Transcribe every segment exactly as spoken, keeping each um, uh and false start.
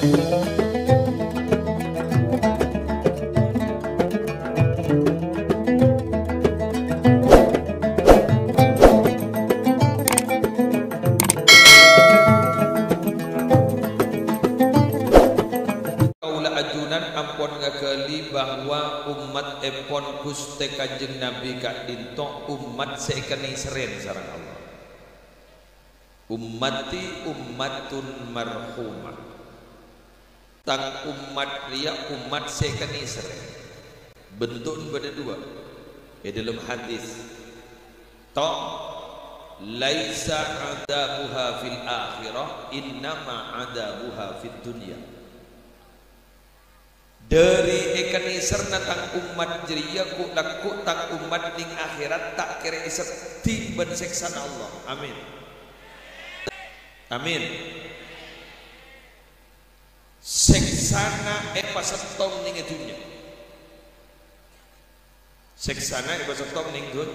bahwa umat epon Gusti Kanjeng Nabi kak dinto umat seikani seren sareng Allah. Ummati ummatun marhumah. Tang umat ria umat seikani seren. Bentuk beda dua. Ya dalam hadis. To laisa adabuha fil akhirah innama adabuha fid dunya. Dari ikan iserna tang umat jeria ku laku tang umat ning akhirat tak kira iser timben seksana Allah. Amin. Amin. Seksana e pasetong ning dunya. Seksana e pasetong ning dunya.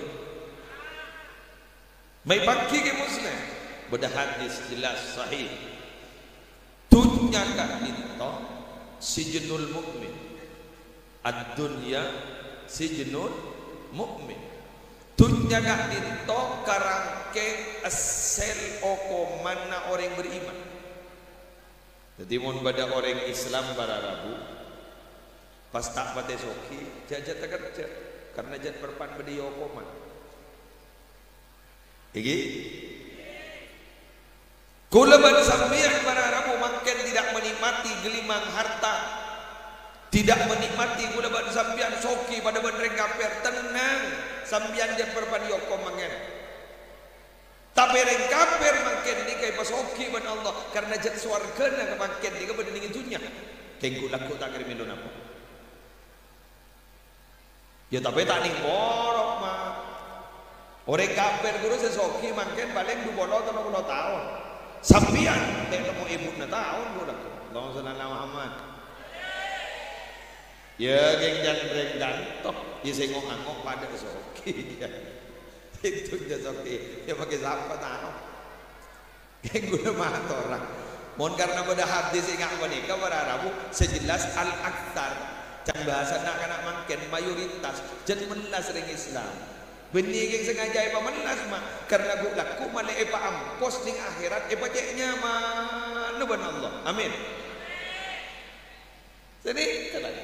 Mai pagi ke muslim. Beda hadis jelas sahih. Dunya kak dinto sijnul mukmin, ad-dunya sijnul mukmin. Dunya gak dinto karangke asel oko mana orang beriman. Jadi mun pada orang Islam para Rabu pas tak pate soki jajat kerja karena jat perpan bedi oko man. Iki kula ban sampeyan para Rabu makin tidak menikmati gelimang harta, tidak menikmati kula ban sampeyan soki pada ban reng kafir tenang sampeyan jan perpan yoko mangen. Tapi reng kafir makin dikai pasoki ban Allah karena jan swargana makin dikai pada ning dunya. Kengku laku tak kirim indon apa? Ya tapi tak ning borok mah. Orang kafir guru sesoki makin paling dua puluh atau enam puluh tahun. Sampian temu ibu na tahun budak. Allahumma shalli ala Muhammad. Ya geng jan reng dantok, ya sengok angok pada soki. Itu dia soki. Ya pakai siapa tahu. Geng guna mah orang. Mohon karena pada hadis ingat menikah para Arabu sejelas al-aktar. Can bahasa nak anak makin mayoritas jadi melas ring Islam. Benih yang sengaja ipa melas mah karena gue laku mana ipa ampos ning akhirat ipa ceknya mana ban Allah. Amin. Jadi kalau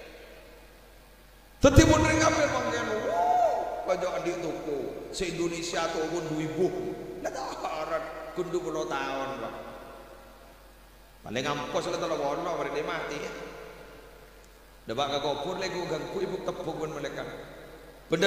tetimun ring kafir mangken pajak adik toko se Indonesia tu pun dua ribu dah harat kun dua puluh tahun Pak. Paling ampos lah tolo bono mereka mati. Dah bak kubur lagi ganggu ibu tepuk pun mereka. Bener.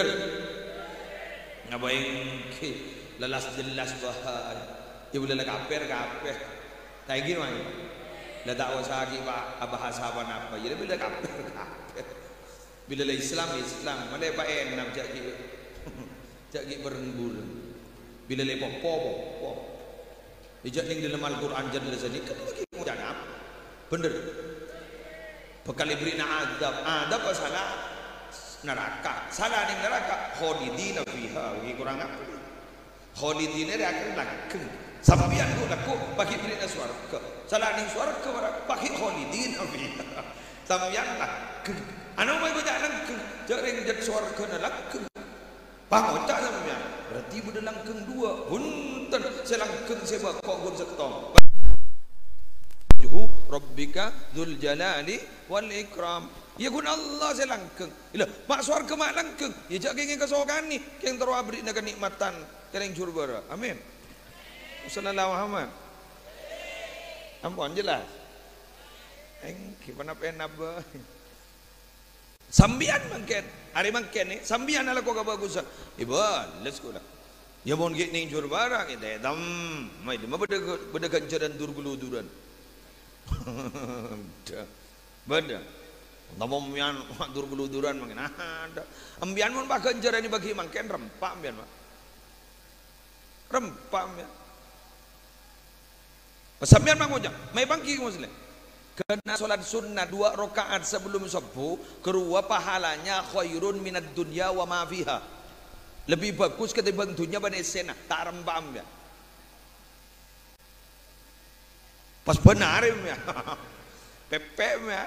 Ngapain ki lelas jelas bahaya ya boleh kafir kafir kayak gini mah lah tak usah lagi pak bahasa apa apa jadi bila kafir kafir bila Islam Islam mana pak enam jadi jadi berembul bila le popo popo ijak ning dalam Al-Qur'an jan lesani kan lagi mau jangan bener bekal ibrina adab adab salah neraka salah ning neraka khalidina fiha iki kurang apa khalidina dia akan langgeng sampeyan ku laku bagi beri swarga salah ning swarga bagi khalidina fiha sampeyan langgeng anu mah ku jak langgeng jak ring jet swarga na langgeng pangocak sampeyan berarti beda langgeng dua punten selanggeng sebab kok gun setong juhu rabbika dzul jalali wal ikram. Ya guna Allah saya langkeng. Ilah, mak swarga mak langkeng. Ya jak geng kesokan ni, keng terus abri na kenikmatan kereng surga. Amin. Sallallahu Muhammad. Ampun jelas. Eng gimana penap ba? Sambian mangken. Hari mangken ni, sambian ala ko kabagusan. Iba, let's go lah. Ya mon gek ning jur barang ite dam. Mai mah beda beda ganjaran durguluduran. Beda. Namun mian dur geluduran mungkin ada. Ambian pun bahkan jarani bagi mangken rempak ambian mak. Rempak ambian. Pasambian mang ujang. Mai bangki muslim. Kena solat sunnah dua rakaat sebelum subuh, kedua pahalanya khairun minad dunya wa ma fiha. Lebih bagus ketimbang dunia bani sena. Tak rempak ambian. Pas benar ya. Pepek ya.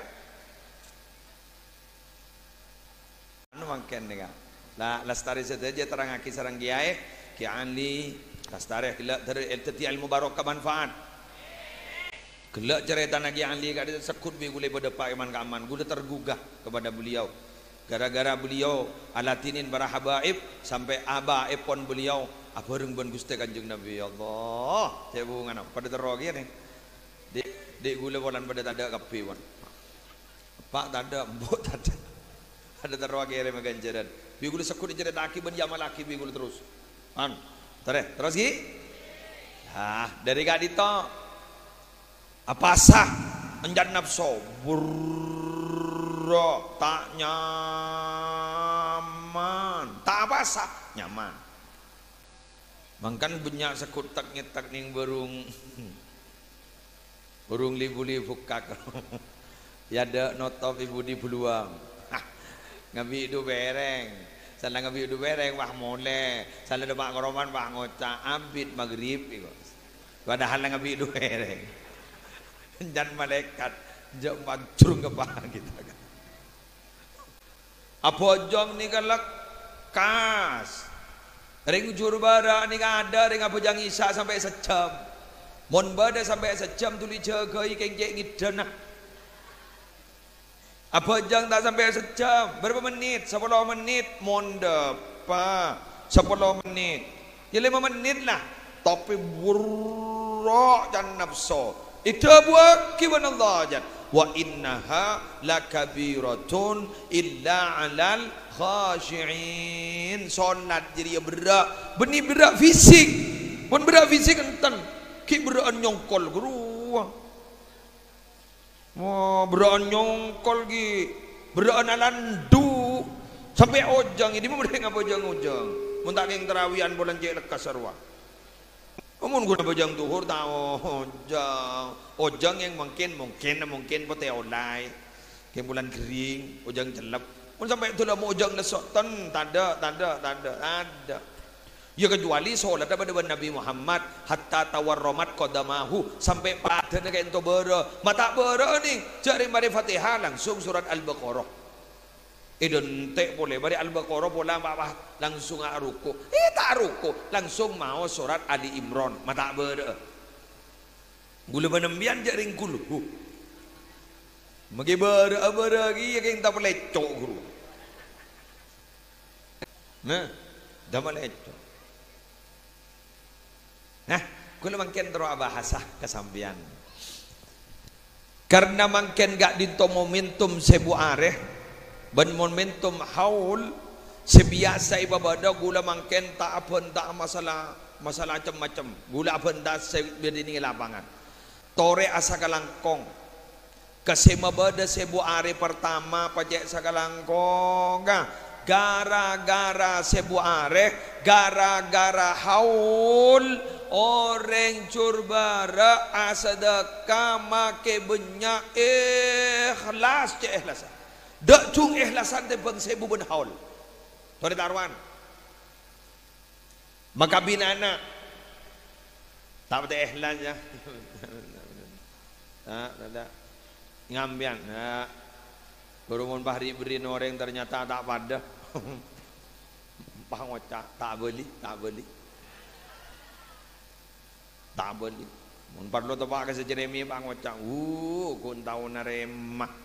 Anu mangken nih la lastari saja terang aki sarang kiai kiai lastari kelak dari eltati ilmu barokah manfaat kelak cerita nagi ahli kada sekut bi gule pada pak iman kaman gule tergugah kepada beliau gara-gara beliau alatinin para habaib sampai aba epon beliau apa rengban Gusti Kanjeng Nabi Allah saya hubungan pada terogi nih di di gule bolan pada tada kapi wan pak tada mbok tada ada terogi ere maganjaran bi gule sekut cerita aki ben jamal aki bi gule terus an terus terus gi ah dari kadito apa sah enjan nafsu burro tak nyaman tak apa sah nyaman mangkan banyak sekut tak nyetak ning burung burung libu-libu kak ya ada notop ibu di peluang ngabi du bereng salah ngabi du bereng wah mole salah demak ngoroman wah ngocak abid maghrib iku padahal ngabi du bereng dan malaikat jam pancung ke paha kita kan apa jong ni galak kas ring jurbara ni ada ring apa jang isa sampai sejam mon bada sampai sejam tuli jagai kengkek ngidana apa jang tak sampai sejam berapa menit sepuluh menit mon depa sepuluh menit ya lima menit lah tapi buruk dan nafsu itu buat kiwan Allah jan wa innaha lakabiratun illa alal khashi'in solat jadi berak benih berak fisik pun berak fisik enten ki berak nyongkol geruang wah berak nyongkol ki berak alandu sampai ojang ini mau berdeng apa ojang ojang mun tak yang terawihan bulan jek lekas sarwa Amun guna bajang tuhur tahu ojang, ojang yang mungkin mungkin mungkin pote olai, ke bulan kering, ojang jelap. Pun sampai itu lah mau ojang lesok tan, tanda, tanda, tanda, ada. Ya kecuali solat pada Nabi Muhammad hatta tawarromat qadamahu sampai pada nak ento bera, mata bera ni cari mari Fatihah langsung surat Al-Baqarah. Identik boleh bari Al-Baqarah bola bawah langsung ruku eh tak ruku langsung mau surat Ali Imran mata beda gula benembian jaring gulu magi beda beda lagi yang tak pelecok guru nah dah melecok nah gula mungkin terus bahasa kesambian karena mungkin gak dinto momentum sebu areh ban momentum haul sebiasa ibadah gula mangken tak apa tak masalah masalah macam-macam gula apa tak sebedini lapangan tore asa kalangkong kesema bada sebu hari pertama pajak sakalangkong gara-gara sebu are gara-gara haul orang curbara asadaka make banyak ikhlas ce ikhlasan dak cung ikhlasan te bang sebu ben haul tore tarwan maka binana tak ada ikhlasnya tak ada ngambian nah berumun bahri beri orang ternyata tak pada pangocak tak beli tak beli tak beli mun parlo tebak ke sejeremi pangocak uh kun tau naremah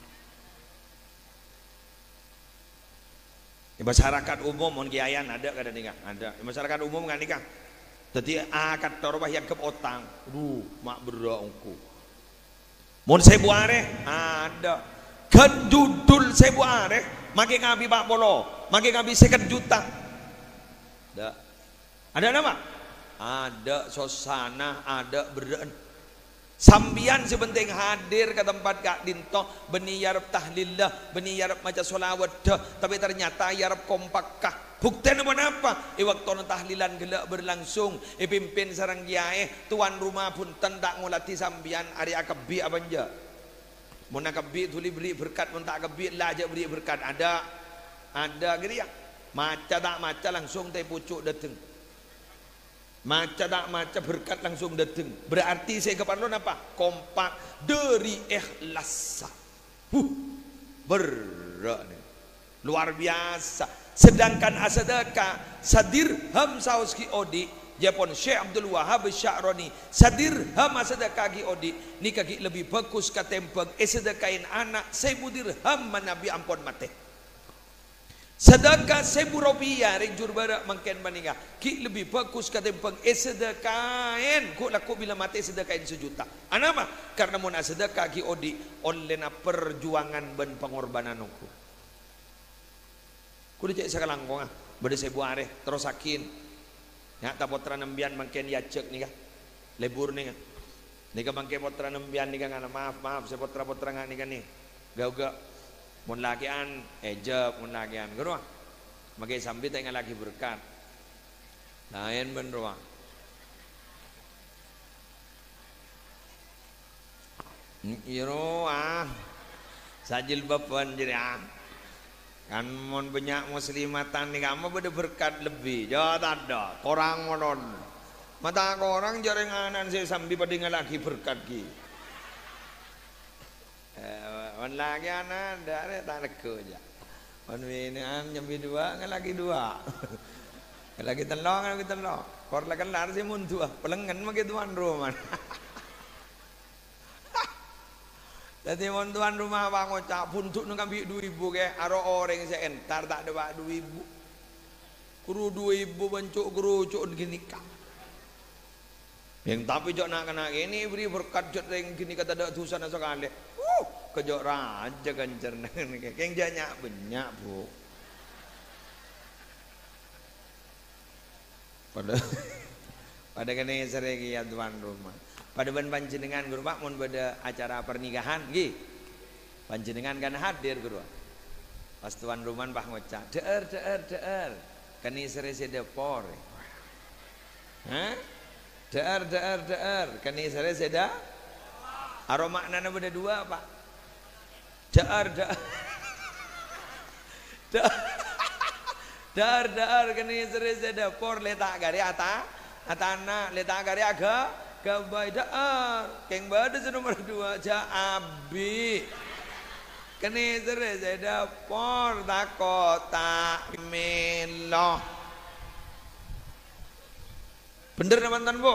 di masyarakat umum mun kiayan ada kada nikah ada di masyarakat umum kan nikah jadi akad torobah yang ke otang duh mak berongku mun sebu are ada kedudul sebu are make ngabi pak polo make ngabi seket juta ada ada nama ada sosana ada beren sambian sebenting hadir ke tempat Kak Dinto beni yarab tahlillah beni yarab maca solawat dah tapi ternyata yarab kompakkah bukti apa apa e waktu tahlilan gelak berlangsung e pimpin sarang kiai tuan rumah pun tendak ngulati sambian ari akabi abanja mun akabi tuli beri berkat mun tak akabi lah aja beri berkat ada ada gitu ya maca tak maca langsung teh pucuk dateng Maca tak maca berkat langsung datang. Berarti saya keparlon apa? Kompak dari ikhlas. Huh, berat nih. Luar biasa. Sedangkan asadaka sadirham sauski odi Japon Syekh Abdul Wahab Sya'roni sadirham asadaka gi odi ni kaki lebih bagus katempeng esedakain anak sebu dirham manabi ampon mate. Sedekah sebu rupiah ring jurbara mangken maninga ki lebih bagus katempeng esedekain ku laku bila mati sedekain sejuta. Anama? Karena mun sedekah ki odi oleh na perjuangan ben pengorbanan ku. Kudu cek sakalangkong ah, bade sebu are terus sakin. Ya ta potra nembian mangken ya cek nih kah. Lebur nih kah. Nika mangken potra nembian nih ngana maaf maaf saya potra-potra ngani kan nih. Gauga mun lakian ejep mun lakian gerua. Mage sambit tengah lagi berkat. Lain ben ruang. Iro ah. Sajil bapan jadi ah. Kan mon banyak muslimatan nih kamu beda berkat lebih jauh ada korang monon mata korang jarang anan saya sambil pada lagi berkat ki on lagi anan dari tak leko aja on ini an nyambi dua nggak lagi dua nggak lagi telong nggak lagi telong kor lagi lar sih muntua pelengan makai tuan rumah. Jadi mon tuan rumah bang ngocak puntuk nung ambil dua ribu ke aro orang saya entar tak ada bak dua ribu kuru dua ribu bencuk kuru cuk gini kak yang tapi jok nak kena ini beri berkat jok yang gini kata ada tusan sekali uh kejok raja ganjar neng yang banyak banyak bu pada pada kena seregi ya tuan rumah. Pada ban panjenengan guru Pak mun pada acara pernikahan nggih. Panjenengan kan hadir guru. Pas tuan rumah Pak ngocak, "Deer deer deer." Kani sere sede por. Hah? Deer deer deer. Kani sere seda? Aro maknana beda dua, Pak. Deer deer. Deer deer kani sere sede por letak gari ata atana letak gari aga Gabai daar, keng bada nomor dua ja abi, kene sere saya por takota melo, bener mantan bu,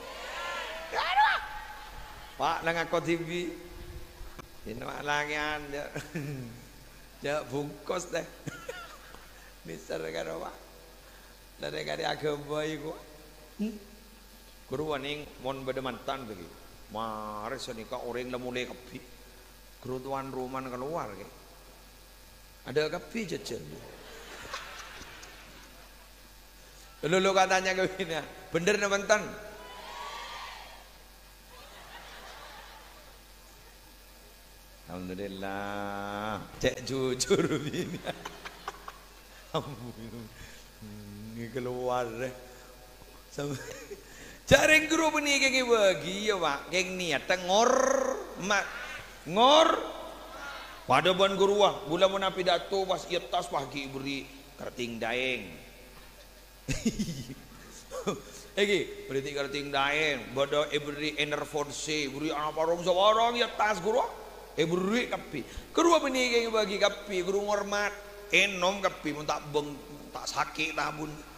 Pak nang aku T V, ini lagi anda, ja bungkus deh, mister karo Pak, dari kari agak baik kok. Guru waning mon beda mantan bagi, mare senika orang lemule kapi, guru tuan rumah keluar ke, ada kapi jajan. Lalu katanya ke sini, bener na mantan? Alhamdulillah, cek jujur ini, ini keluar deh, sampai. Jareng guru beni keng bagi ya Pak, keng niat ngor mat ngor pada ban guru wah gula mun pidato pas ieu tas pagi beri kerting daeng. Egi beri kerting daeng, bodo e beri enerforce, beri anak parong sawarong ya tas guru. E beri kapi. Guru beni keng bagi kapi, guru ngormat enom kapi mun tak beng tak sakit tabun.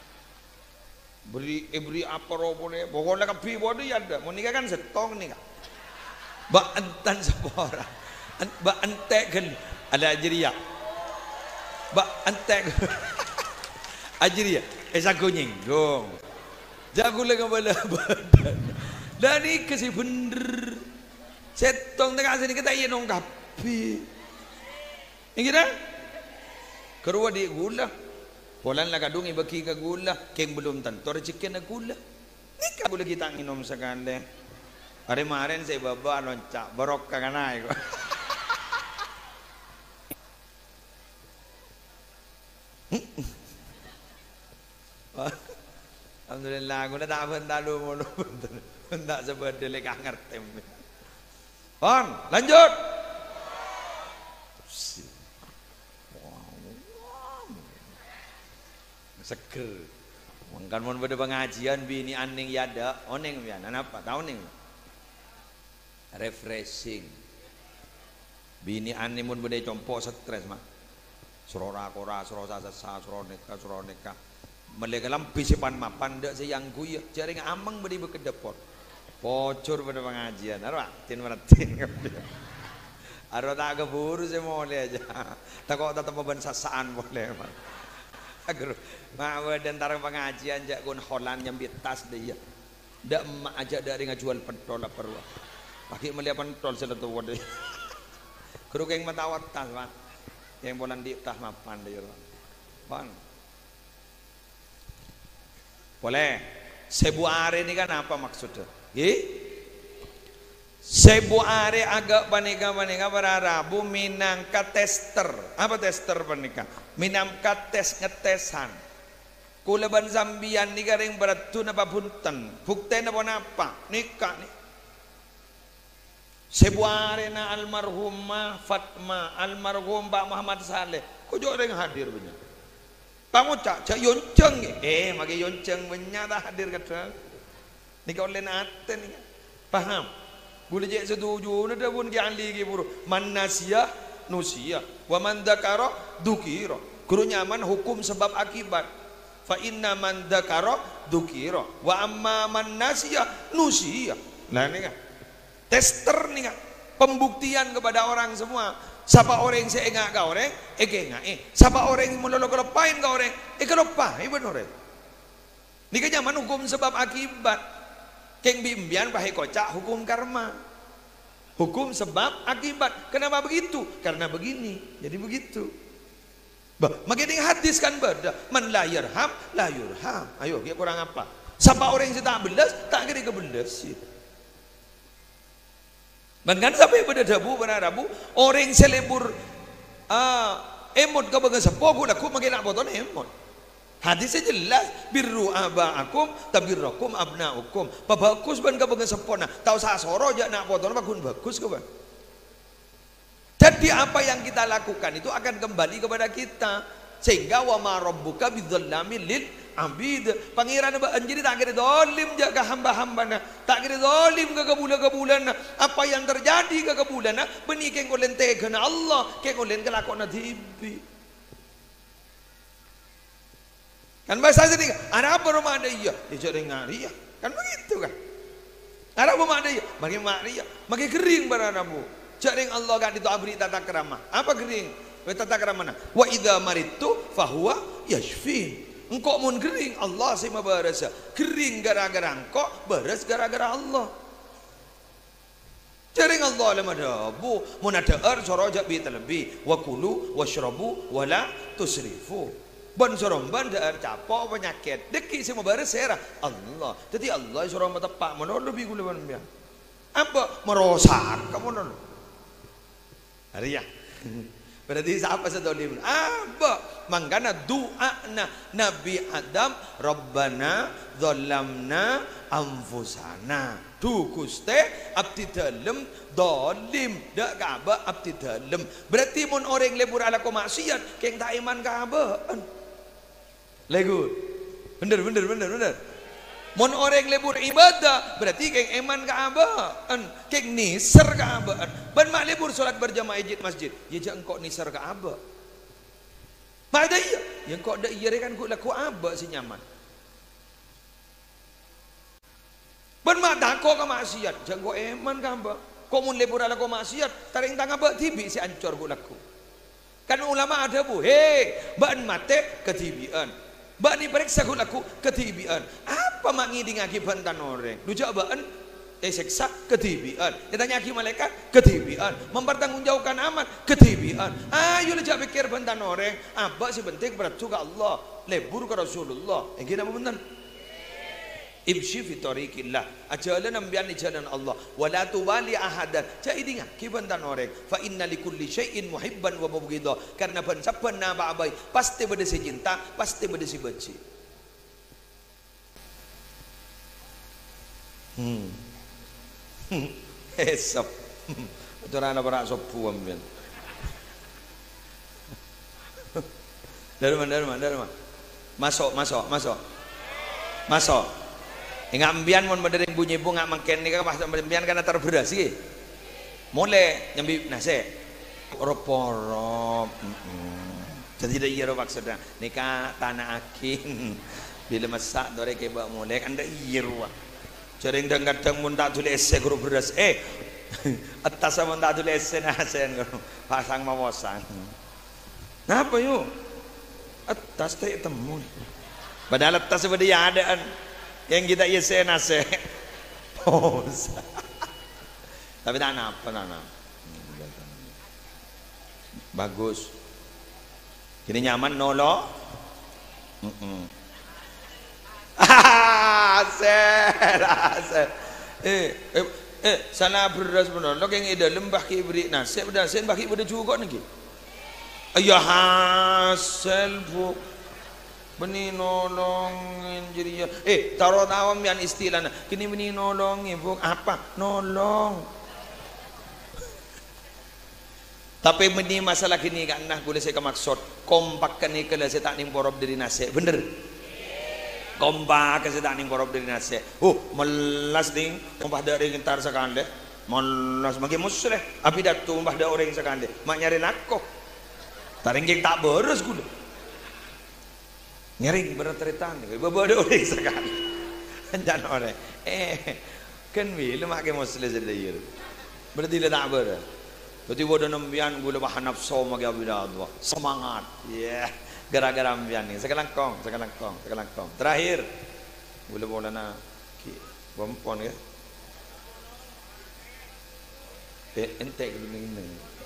Beri beri apa ropone pokoknya kapi bodi ada mau nikah kan setong nih kak mbak entan sepora mbak entek kan ada ajaria mbak entek ajaria esa kunying dong jago lagi bala badan dan ini kasih bener setong tengah sini kita iya nong kapi ini kita keruah di gula Polan lah kadung ibagi ka gula, keng belum tentu rezeki na gula. Nika gula kita nginom sekali. Hari kemarin saya bawa loncak, barok kaganay ko. Alhamdulillah, aku na dapat talo mo no. Benda sebedele ka ngerti. Pon, lanjut. Seger, kan mun pada pengajian bini aning yada oneng pian apa tahu ning refreshing bini aning mun pada compo stres mah surora kora surora sasa suroneka suroneka mereka lampi sipan mapan dak sayang guya jaring amang bedi bekedepot pocor pada pengajian arwah tin meratin arwah tak keburu saya boleh aja tak kok tetap beban sasaan boleh mah agar mawa dan tarang pengajian jak gun holan nyambit tas dia dak emak aja dari ngajual pentol perlu pakai melihat pentol seletu wadah keruk yang matawat tas pak yang bolan di tas mapan dia pan boleh sebuah ini kan apa maksudnya Ye? Sebuah are agak panika panika berarabu minangka tester apa tester panika minangka tes ngetesan kulaban zambian nika ring beratu napa punten bukten apa napa nikah nih sebuah are na almarhumah Fatma almarhum Pak Muhammad Saleh kujo ring hadir punya kamu cak cak yonceng eh magi yonceng punya dah hadir kata nikah oleh naten nih paham boleh jadi setuju nada pun kiali kiburu man nasiyah nusiyah wa man dzakara dzukira guru nyaman hukum sebab akibat fa inna man dzakara dzukira wa amma man nasiyah nusiyah nah ini kan tester nih kan pembuktian kepada orang semua siapa orang yang seengak ka orang eke enggak eh siapa orang yang melolo kelepain ka orang eke lepai benar ini kan nyaman hukum sebab akibat keng bimbian pakai kocak hukum karma hukum sebab akibat kenapa begitu karena begini jadi begitu bah makin hadis kan beda man la yarham la yurham ayo dia kurang apa siapa orang yang tak belas tak kira kebelas bahkan sampai pada dabu pada rabu orang selebur uh, emot ke bagai sepo aku aku makin nak potong emot hadisnya jelas birru abaakum tabirrakum abnaukum pa bagus ban ka bagus sepona tahu sa soro aja nak potong bagus bagus ke ban jadi apa yang kita lakukan itu akan kembali kepada kita sehingga wa ma rabbuka bidzallamil lil abid pangeran ba anjiri tak kira zalim ja ka hamba-hambana tak kira zalim ke kebulan-kebulan apa yang terjadi ke kebulan benih keng kolen tegana Allah keng kolen kelakon tibi kan bahasa sini ada apa rumah ada iya dijadi ngari ya kan begitu kan ada apa rumah ada iya makin ngari ya makin kering baranamu jaring Allah kan itu abri tata kerama apa kering tata kerama wa idza maritu fahuwa yashfi engkau mun kering Allah sih mabarasa kering gara-gara engkau beres gara-gara Allah jaring Allah lama dabu mun ada er soroja bi terlebih wa kulu washrabu wala tusrifu ban sorong ban daar capok penyakit deki semua baris serah Allah jadi Allah sorong tepak mana lebih gula ban biang apa merosak kamu non hari ya berarti siapa sedolim apa mangkana doa Nabi Adam Rabbana dzalamna anfusana du guste abdi dalem dolim dak kaaba abdi dalem berarti mun orang lebur ala ko maksiat keng tak iman kaabaan lego bener bener bener bener mun orang lebur ibadah berarti keng iman kaabaan keng nisar kaabaan ban mak lebur salat berjamaah ijid masjid ya jak engkau nisar kaaba mak ada iya yang kau ada iya kan ku laku aba si nyaman ban mak dako ka maksiat jak engkau iman kaaba kau mun lebur ala ko maksiat taring tang aba tibi si ancor ku laku kan ulama ada bu he ban mate ketibian bak ni periksa ku laku ketibian apa mak ngiding akibat tan orang dujak baan eh seksa ketibian ditanya aki malaikat ketibian mempertanggungjawabkan amat ketibian ayo lejak pikir bantan orang apa sih penting berat juga Allah lebur ke Rasulullah yang kita benar ibshi fi tariqillah ajalan ambian di jalan Allah wala tubali ahadan jadi ingat kibantan orang fa inna likulli syai'in muhibban wa mubghidha karena ban-saban na ba'bai pasti bade si cinta pasti bade si benci hmm hmm esap aturan apa sok puam ben dari mana dari mana dari mana masuk masuk masuk Masuk. Ingat mbian mun mendering bunyi bunga mangken nika pas mbian kana terberas iki. Mulai nyambi nase. Oro-poro. Jadi dah iya maksudnya nika tanah akin bila masak dore ke bak mulai kan dah iya ruah. Jaring dan kadang mun tak tulis ese guru beras eh atas mun tak tulis ese nasen guru pasang mawosan. Napa yuk? Atas teh temu. Padahal atas sudah ada yang kita ese nase. Pos. Tapi tak napa nana. Bagus. Kini nyaman nolo. Mm-mm. Aser, aser. Eh, eh, eh, sana beras benar. Lo yang ida lembah ki beri nasi, benar sen baki beri juga nih. Ayah hasil bu, beni nolongin jadi ya. Eh, taruh tawam yang istilahnya. Kini beni nolongin bu apa? Nolong. Tapi ini masalah kini kan nah boleh saya maksud kompak kan ni kalau saya tak nimborob dari nasi bener kompak saya tak nimborob dari nasi oh melas ding kompak dari ntar sekande melas makin musleh api datu kompak dari orang sekande mak nyari nako taringging tak beres gula nyari berteritan bawa ada orang sekande jangan orang eh kan bila makin musleh sedih berarti dia tak beres. Jadi bodoh nambian gula bahan nafsu magi abida dua semangat, ya yeah. Gara-gara ambian ni sekarang kong, sekarang kong, sekarang kong. Terakhir gula bola na ki bompon ya. Eh ente gini gini.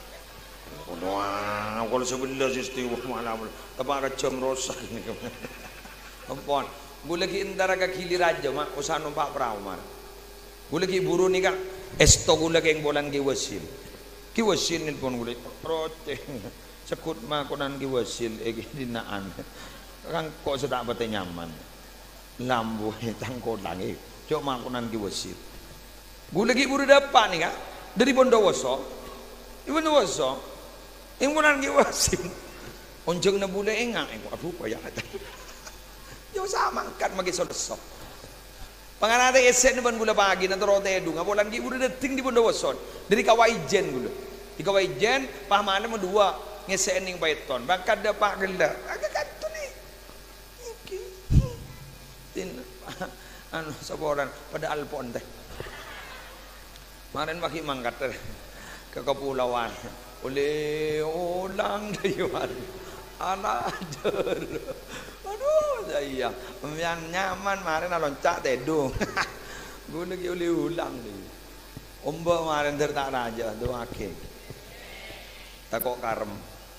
Wah, kalau sebelah sisti wah malam, tapi kacang rosak ni. Bompon, gula ki intara ka kili raja mak usaha numpak perahu mar. Gula ki buru ni kan esto gula ki yang bolan ki wasil. Ki wasil ni pun gula rote sekut makonan ki wasil egi dinaan kan kok sudah bete nyaman lambu tangko langi cok makonan ki wasil gula ki buru dapat nih kak dari Bondowoso di Bondowoso imbunan ki wasil onjeng na bule enga engko abu payah yo sama kan magi sodesok panganate esen ban gula pagi na torote edu ngabolan ki buru deting di Bondowoso dari Kawaijen gula di Kawaijen pahmane mo dua ngesen ning Python bakal dapat gelak agak katu nih iki tin anu saboran pada alpon teh kemarin bagi mangkat ke kepulauan oleh ulang dayuan anak ajar aduh saya yang nyaman kemarin loncat tedung gue lagi oleh ulang nih omba kemarin tertak raja tuh akhir tak kok karem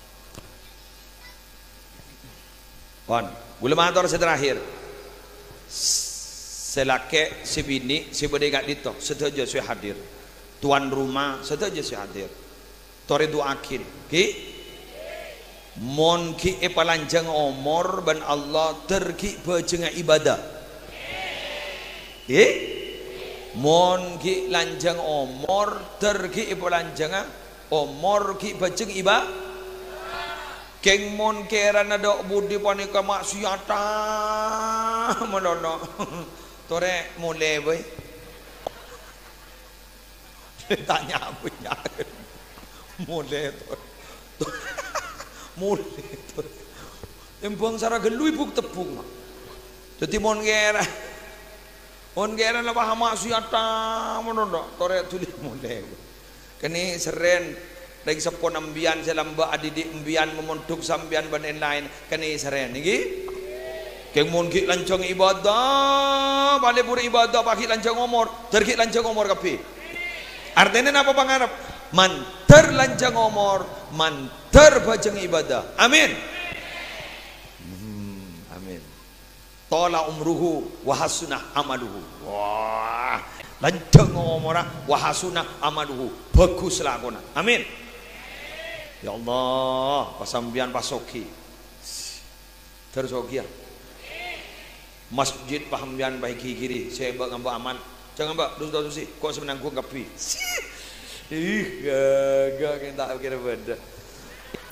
pon gula mator terakhir selake si bini si bade gak dito setuju saya hadir tuan rumah setuju saya hadir tore doakin ki mon ki e palanjang umur ban Allah terki bejenga ibadah ki mon ki lanjang umur terki e palanjanga umur ki bejeng iba keng mon keran ada budi panika maksiata melono tore mulai boy tanya apa ya mulai mulai embong sara gelui buk tepung jadi mon keran mon keran lah paham maksiata melono tore tulis mulai kini seren lagi sepon ambian selamba adidik ambian memontuk sambian banen lain kini seren iki keng mun ki lancang ibadah balik pura ibadah pagi lancang umur terki lancang umur kapi artinya apa pangarap manter lancang umur manter bajeng ibadah amin hmm, amin tola umruhu wahasunah amaluhu wah lancang umurah wahasuna amaluhu bagus lakona amin ya Allah pasambian pasoki tersoki ya masjid pahambian baik kiri saya bak ngambak aman jangan mbak dus dus sih kok sebenang gua kapi ih gak gak tak kira beda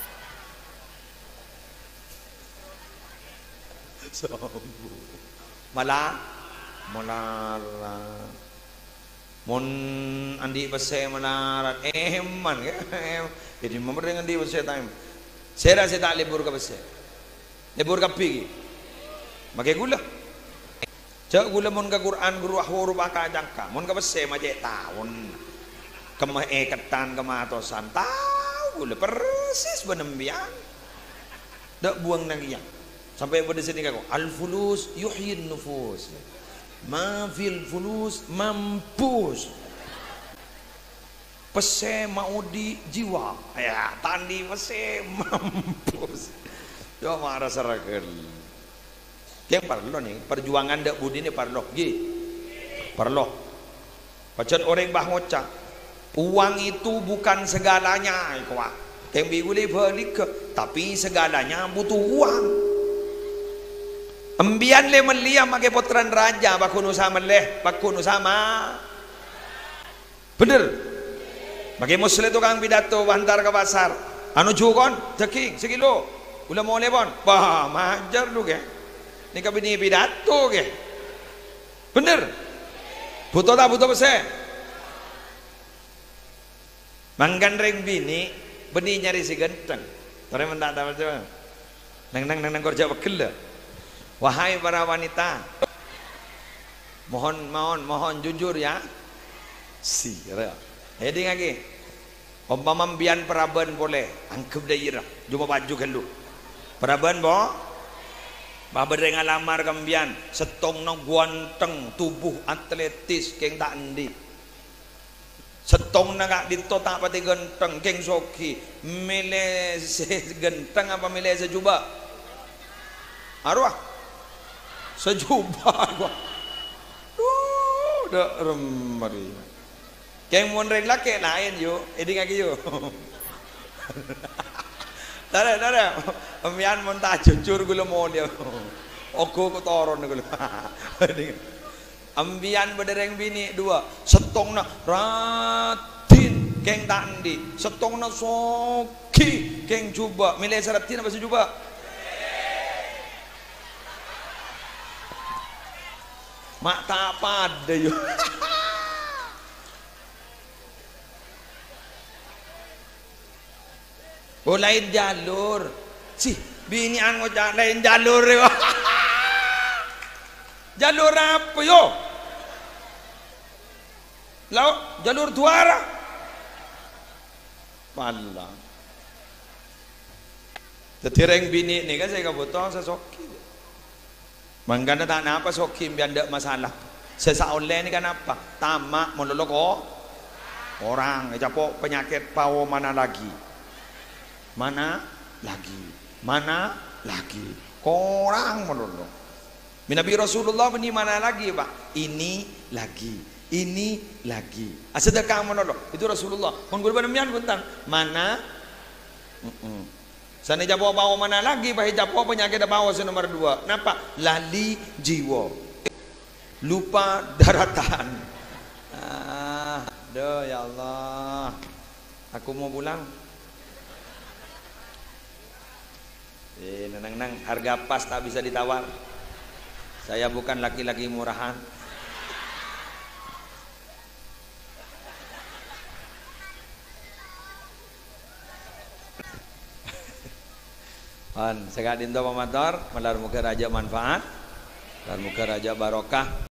sombong malah malah mon andi pese manarat eman jadi memang andi pese time saya rasa tak libur ke pese libur ke pigi makai gula cak gula mon ke Quran guru ahuru baka jangka mon ke pese majek tahun kemah ekatan kemah atosan tahu gula persis benembian dak buang nagian sampai pada sini kau al fulus yuhyin nufus ma fil fulus mampus pese mau di jiwa ya tandi pese mampus do marah sarakel yang parlo nih perjuangan dak budi ini parlo gi parlo pacet orang bah ngocak uang itu bukan segalanya kuat yang boleh balik tapi segalanya butuh uang. Embian le melia make potran raja bakunu sama leh bakunu sama bener bagi muslim tukang pidato bantar ke pasar anu jukon ceking sekilo ulah mau lebon bah majar lu ke ni kabini pidato ke bener butuh tak butuh pese manggandreng bini beni nyari si genteng tore mentak tak coba nang nang nang kerja bekel. Wahai para wanita, mohon mohon mohon jujur ya. Si, jadi lagi. Umpama mbian peraban boleh, angkep daerah, cuma baju kelu. Peraban bo, babar dengan lamar kembian, setong nang guanteng, tubuh atletis, keng tak endi. Setong nang dito tak pati genteng, keng soki, mile se genteng apa mile sejuba? Arwah. Sejubah gua duh dak remari keng mon reng laki lain yo eding lagi yo tara tara amian mon ta jujur gula mon dia ogo ko toron gula ambian bedereng bini dua setongna ratin keng tandi setongna soki keng juba milih seratin apa sejuba mak tak pada yo oh lain jalur sih bini anu lain jalur yo jalur apa yo lau jalur tuara malah tetireng bini nih kan saya kebutuhan sesoki manggana tak napa sokim biar ndak masalah. Sesa online ni kan apa? Tamak melolok oh orang. Japo penyakit pawo mana lagi? Mana lagi? Mana lagi? Korang melolok. Nabi Rasulullah ini mana lagi pak? Ini lagi. Ini lagi. Sedekah melolok. Itu Rasulullah. Menggul bandemian kuntang. Mana? Uh -uh. Sana japo bawa mana lagi bahi japo penyakit bawa nomor dua. Kenapa? Lali jiwa, lupa daratan. Ah, doh ya Allah. Aku mau pulang. Eh, nang nang harga pas tak bisa ditawar. Saya bukan laki-laki murahan. An segadin do pamator, melar muka raja manfaat, melar muka raja barokah.